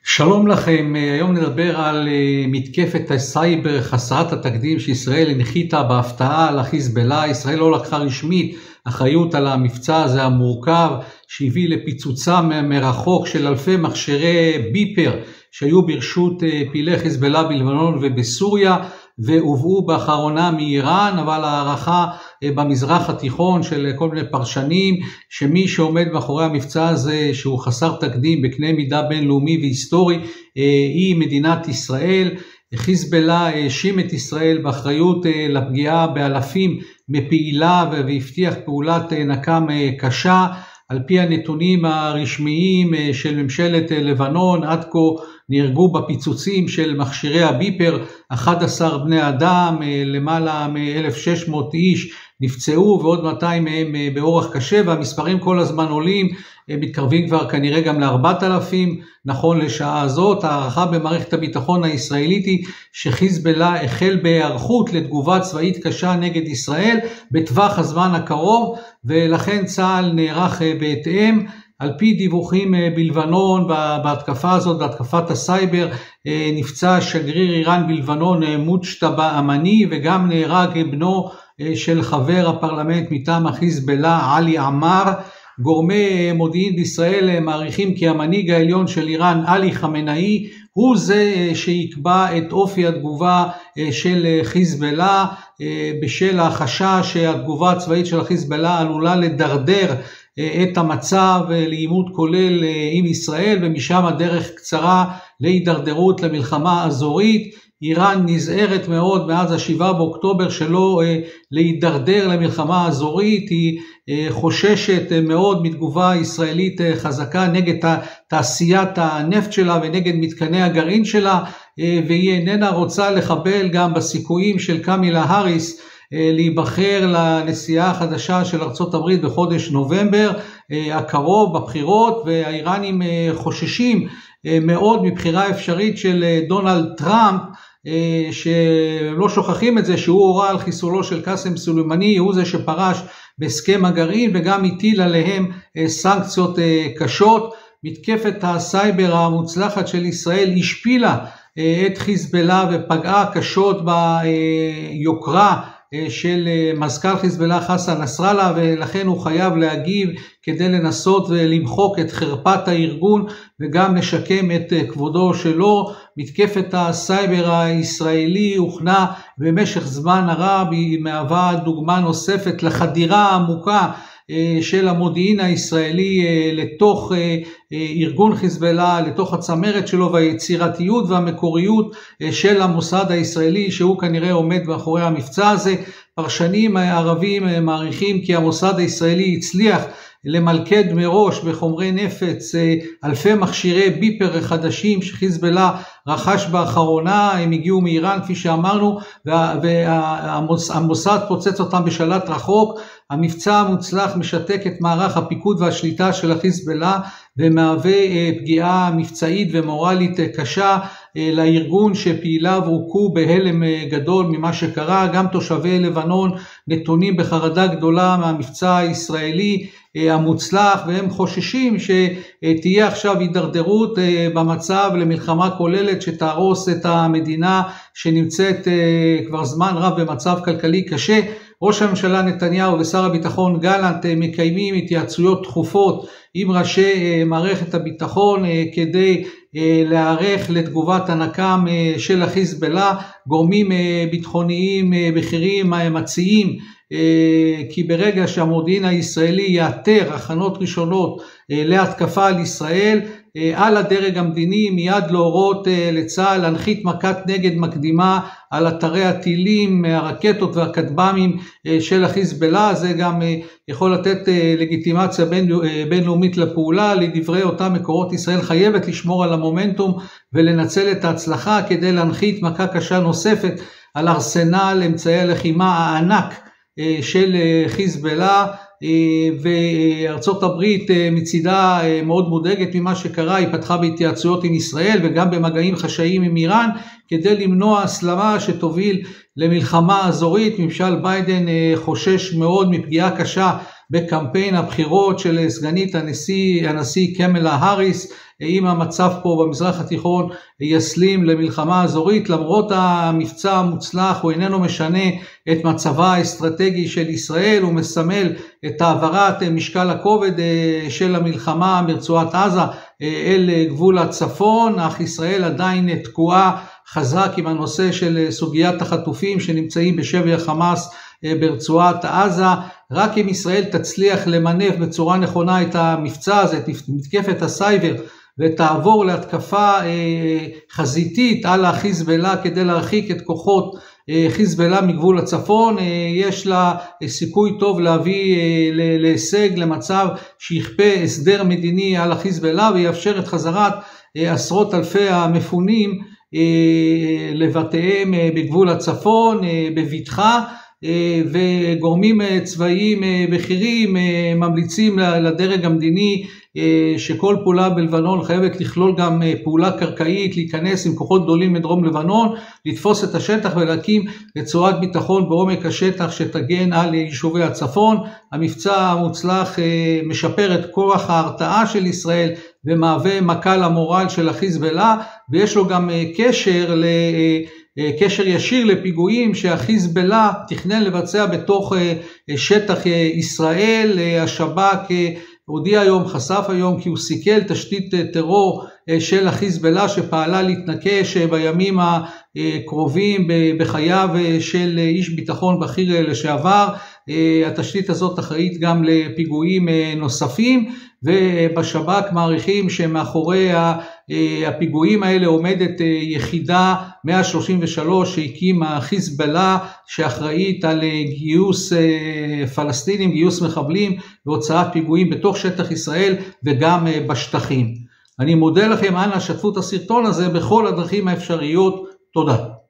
שלום לכם, היום נדבר על מתקפת הסייבר חסרת התקדים שישראל הנחיתה בהפתעה על החיזבאללה. ישראל לא לקחה רשמית אחריות על המבצע הזה המורכב שהביא לפיצוצה מרחוק של אלפי מכשירי ביפר שהיו ברשות פעילי חיזבאללה בלבנון ובסוריה והובאו באחרונה מאיראן, אבל הערכה במזרח התיכון של כל מיני פרשנים שמי שעומד מאחורי המבצע הזה שהוא חסר תקדים בקנה מידה בינלאומי והיסטורי היא מדינת ישראל. חיזבאללה האשים את ישראל באחריות לפגיעה באלפים מפעילה והבטיח פעולת נקם קשה. על פי הנתונים הרשמיים של ממשלת לבנון, עד כה נהרגו בפיצוצים של מכשירי הביפר 11 בני אדם, למעלה מ-1,600 איש נפצעו ועוד 200 מהם באורח קשה, והמספרים כל הזמן עולים, מתקרבים כבר כנראה גם ל4,000 נכון לשעה הזאת. הערכה במערכת הביטחון הישראלית היא שחיזבאללה החל בהיערכות לתגובה צבאית קשה נגד ישראל בטווח הזמן הקרוב, ולכן צה"ל נערך בהתאם. על פי דיווחים בלבנון, בהתקפה הזאת, בהתקפת הסייבר, נפצע שגריר איראן בלבנון מוג'תבא אמני, וגם נהרג בנו של חבר הפרלמנט מטעם החיזבאללה עלי עמאר. גורמי מודיעין בישראל מעריכים כי המנהיג העליון של איראן עלי חמינאי הוא זה שיקבע את אופי התגובה של חיזבאללה, בשל החשש שהתגובה הצבאית של החיזבאללה עלולה לדרדר את המצב לעימות כולל עם ישראל, ומשם הדרך קצרה להידרדרות למלחמה אזורית. איראן נזהרת מאוד מאז 7 באוקטובר שלא להידרדר למלחמה אזורית, היא חוששת מאוד מתגובה ישראלית חזקה נגד תעשיית הנפט שלה ונגד מתקני הגרעין שלה, והיא איננה רוצה לחבל גם בסיכויים של קמילה האריס להיבחר לנשיאה החדשה של ארצות הברית בחודש נובמבר הקרוב בבחירות, והאיראנים חוששים מאוד מבחירה אפשרית של דונלד טראמפ, שלא שוכחים את זה שהוא הורה על חיסולו של קאסם סולימאני, הוא זה שפרש בהסכם הגרעין וגם הטיל עליהם סנקציות קשות. מתקפת הסייבר המוצלחת של ישראל השפילה את חיזבאללה ופגעה קשות ביוקרה של מזכ"ל חיזבאללה חסן נסראללה, ולכן הוא חייב להגיב כדי לנסות ולמחוק את חרפת הארגון וגם לשקם את כבודו שלו. מתקפת הסייבר הישראלי הוכנה במשך זמן רב, היא מהווה דוגמה נוספת לחדירה העמוקה של המודיעין הישראלי לתוך ארגון חיזבאללה, לתוך הצמרת שלו, והיצירתיות והמקוריות של המוסד הישראלי שהוא כנראה עומד מאחורי המבצע הזה. פרשנים ערבים מעריכים כי המוסד הישראלי הצליח למלכד מראש בחומרי נפץ אלפי מכשירי ביפר חדשים שחיזבאללה רכש באחרונה. הם הגיעו מאיראן כפי שאמרנו, והמוסד פוצץ אותם בשלט רחוק. המבצע המוצלח משתק את מערך הפיקוד והשליטה של החיזבאללה ומהווה פגיעה מבצעית ומורלית קשה לארגון, שפעיליו הוכו בהלם גדול ממה שקרה. גם תושבי לבנון נתונים בחרדה גדולה מהמבצע הישראלי המוצלח, והם חוששים שתהיה עכשיו הידרדרות במצב למלחמה כוללת שתהרוס את המדינה שנמצאת כבר זמן רב במצב כלכלי קשה. ראש הממשלה נתניהו ושר הביטחון גלנט מקיימים התייעצויות תכופות עם ראשי מערכת הביטחון כדי להיערך לתגובת הנקם של החיזבאללה. גורמים ביטחוניים בכירים מציעים כי ברגע שהמודיעין הישראלי יאתר הכנות ראשונות להתקפה על ישראל, על הדרג המדיני מיד להורות לצה"ל להנחית מכת נגד מקדימה על אתרי הטילים, הרקטות והכטב"מים של החיזבאללה. זה גם יכול לתת לגיטימציה בינלאומית לפעולה. לדברי אותם מקורות, ישראל חייבת לשמור על המומנטום ולנצל את ההצלחה כדי להנחית מכה קשה נוספת על ארסנל אמצעי הלחימה הענק של חיזבאללה. וארצות הברית מצידה מאוד מודאגת ממה שקרה, היא פתחה בהתייעצויות עם ישראל וגם במגעים חשאיים עם איראן כדי למנוע הסלמה שתוביל למלחמה אזורית. ממשל ביידן חושש מאוד מפגיעה קשה בקמפיין הבחירות של סגנית הנשיא קמלה האריס, אם המצב פה במזרח התיכון יסלים למלחמה אזורית. למרות המבצע המוצלח הוא איננו משנה את מצבה האסטרטגי של ישראל, הוא מסמל את העברת משקל הכובד של המלחמה מרצועת עזה אל גבול הצפון, אך ישראל עדיין תקועה חזק עם הנושא של סוגיית החטופים שנמצאים בשבי החמאס ברצועת עזה. רק אם ישראל תצליח למנף בצורה נכונה את המבצע הזה, את מתקפת הסייבר, ותעבור להתקפה חזיתית על החיזבאללה כדי להרחיק את כוחות חיזבאללה מגבול הצפון, יש לה סיכוי טוב להביא להישג, למצב שיכפה הסדר מדיני על החיזבאללה ויאפשר את חזרת עשרות אלפי המפונים לבתיהם בגבול הצפון בבטחה. וגורמים צבאיים בכירים ממליצים לדרג המדיני שכל פעולה בלבנון חייבת לכלול גם פעולה קרקעית, להיכנס עם כוחות גדולים מדרום לבנון, לתפוס את השטח ולהקים רצועת ביטחון בעומק השטח שתגן על יישובי הצפון. המבצע המוצלח משפר את כוח ההרתעה של ישראל ומהווה מכה למורל של החיזבאללה, ויש לו גם קשר ישיר לפיגועים שהחיזבאללה תכנן לבצע בתוך שטח ישראל. השב"כ הודיע היום, חשף היום, כי הוא סיכל תשתית טרור של החיזבאללה שפעלה להתנקש בימים הקרובים בחייו של איש ביטחון בכיר לשעבר. התשתית הזאת אחראית גם לפיגועים נוספים, ובשב"כ מעריכים שמאחורי הפיגועים האלה עומדת יחידה 133 שהקים החיזבאללה, שאחראית על גיוס פלסטינים, גיוס מחבלים והוצאת פיגועים בתוך שטח ישראל וגם בשטחים. אני מודה לכם, אנא שתפו את הסרטון הזה בכל הדרכים האפשריות. תודה.